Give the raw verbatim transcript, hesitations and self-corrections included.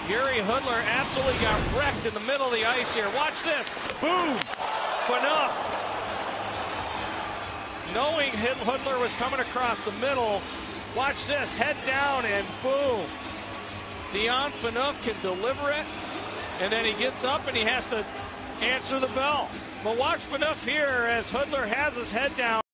Gary Hudler absolutely got wrecked in the middle of the ice here. Watch this. Boom. Phaneuf. Knowing Hudler was coming across the middle, watch this. Head down and boom. Phaneuf can deliver it, and then he gets up and he has to answer the bell. But watch Phaneuf here as Hudler has his head down.